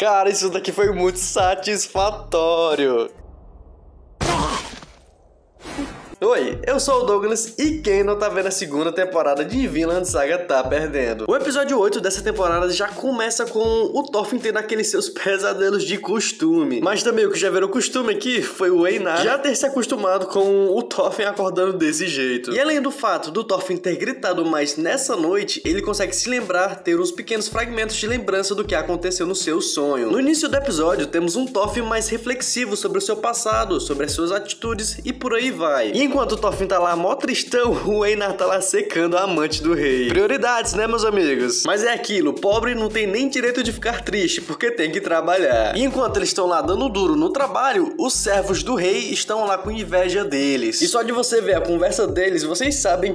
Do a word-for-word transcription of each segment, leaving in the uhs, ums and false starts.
Cara, isso daqui foi muito satisfatório. Oi, eu sou o Douglas e quem não tá vendo a segunda temporada de Vinland Saga tá perdendo. O episódio oito dessa temporada já começa com o Thorfinn tendo aqueles seus pesadelos de costume. Mas também o que já virou costume aqui foi o Einar já ter se acostumado com o Thorfinn acordando desse jeito. E além do fato do Thorfinn ter gritado mais nessa noite, ele consegue se lembrar, ter uns pequenos fragmentos de lembrança do que aconteceu no seu sonho. No início do episódio temos um Thorfinn mais reflexivo sobre o seu passado, sobre as suas atitudes e por aí vai. E enquanto o Thorfinn tá lá mó tristão, o Einar tá lá secando a amante do rei. Prioridades, né, meus amigos? Mas é aquilo, pobre não tem nem direito de ficar triste, porque tem que trabalhar. E enquanto eles estão lá dando duro no trabalho, os servos do rei estão lá com inveja deles. E só de você ver a conversa deles, vocês sabem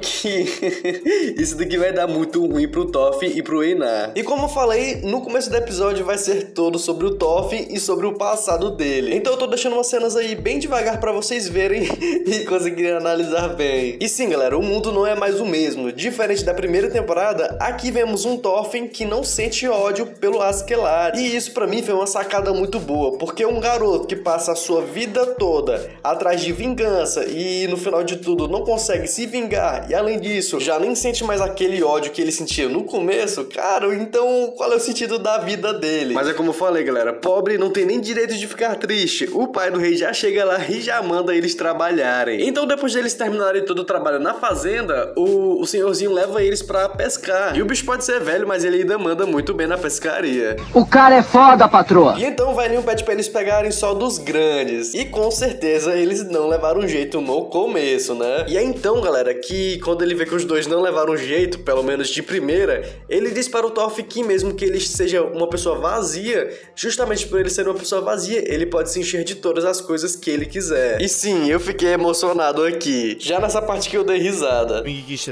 que isso daqui vai dar muito ruim pro Thorfinn e pro Einar. E como eu falei, no começo do episódio vai ser todo sobre o Thorfinn e sobre o passado dele. Então eu tô deixando umas cenas aí bem devagar pra vocês verem e conseguirem analisar bem. E sim, galera, o mundo não é mais o mesmo. Diferente da primeira temporada, aqui vemos um Thorfinn que não sente ódio pelo Askeladd. E isso pra mim foi uma sacada muito boa, porque um garoto que passa a sua vida toda atrás de vingança e no final de tudo não consegue se vingar e além disso já nem sente mais aquele ódio que ele sentia no começo, cara, então qual é o sentido da vida dele? Mas é como eu falei, galera, pobre não tem nem direito de ficar triste. O pai do rei já chega lá e já manda eles trabalharem. Então depois deles terminarem todo o trabalho na fazenda, o, o senhorzinho leva eles pra pescar. E o bicho pode ser velho, mas ele ainda manda muito bem na pescaria. O cara é foda, patroa! E então o velhinho pede pra eles pegarem só dos grandes. E com certeza eles não levaram jeito no começo, né? E é então, galera, que quando ele vê que os dois não levaram jeito, pelo menos de primeira, ele diz para o Thorfinn que mesmo que ele seja uma pessoa vazia, justamente por ele ser uma pessoa vazia, ele pode se encher de todas as coisas que ele quiser. E sim, eu fiquei emocionado aqui. Já nessa parte que eu dei risada.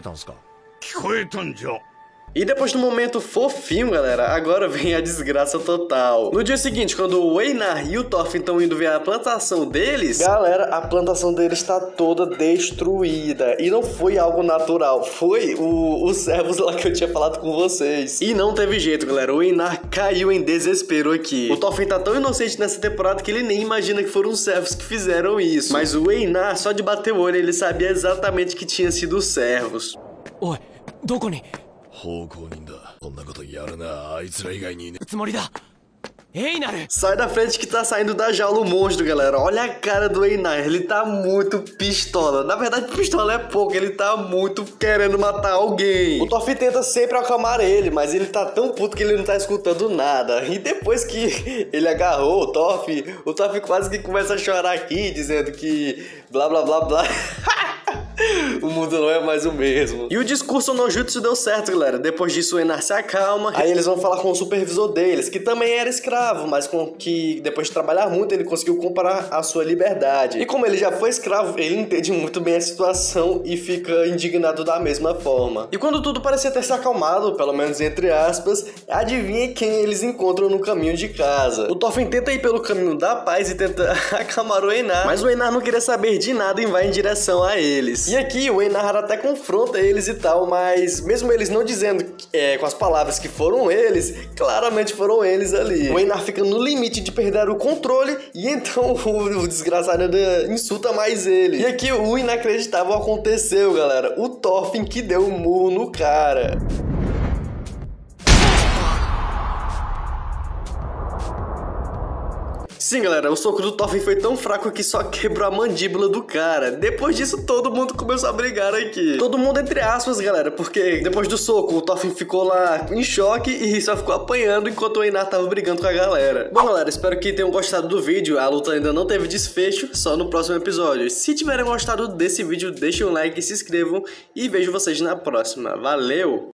E depois do momento fofinho, galera, agora vem a desgraça total. No dia seguinte, quando o Einar e o Thorfinn estão indo ver a plantação deles, galera, a plantação deles está toda destruída. E não foi algo natural, foi o, os servos lá que eu tinha falado com vocês. E não teve jeito, galera, o Einar caiu em desespero aqui. O Thorfinn tá tão inocente nessa temporada que ele nem imagina que foram os servos que fizeram isso. Mas o Einar, só de bater o olho, ele sabia exatamente que tinha sido os servos. Oi, onde? Sai da frente que tá saindo da jaula o monstro, galera. Olha a cara do Einar, ele tá muito pistola. Na verdade, pistola é pouco, ele tá muito querendo matar alguém. O Thorfinn tenta sempre acalmar ele, mas ele tá tão puto que ele não tá escutando nada. E depois que ele agarrou o Thorfinn, o Thorfinn quase que começa a chorar aqui, dizendo que blá blá blá blá. O mundo não é mais o mesmo. E o discurso no jutsu deu certo, galera. Depois disso o Einar se acalma. Aí eles vão falar com o supervisor deles, que também era escravo, mas com que depois de trabalhar muito ele conseguiu comprar a sua liberdade. E como ele já foi escravo, ele entende muito bem a situação e fica indignado da mesma forma. E quando tudo parecia ter se acalmado, pelo menos entre aspas, adivinha quem eles encontram no caminho de casa. O Thorfinn tenta ir pelo caminho da paz e tenta acalmar o Einar, mas o Einar não queria saber de nada e vai em direção a eles. E aqui o Einar até confronta eles e tal, mas mesmo eles não dizendo é, com as palavras que foram eles, claramente foram eles ali. O Einar fica no limite de perder o controle e então o, o desgraçado ainda insulta mais ele. E aqui o inacreditável aconteceu, galera. O Thorfinn que deu um murro no cara. Sim, galera, o soco do Thorfinn foi tão fraco que só quebrou a mandíbula do cara. Depois disso, todo mundo começou a brigar aqui. Todo mundo entre aspas, galera, porque depois do soco, o Thorfinn ficou lá em choque e só ficou apanhando enquanto o Einar tava brigando com a galera. Bom, galera, espero que tenham gostado do vídeo. A luta ainda não teve desfecho, só no próximo episódio. Se tiverem gostado desse vídeo, deixem um like, se inscrevam e vejo vocês na próxima. Valeu!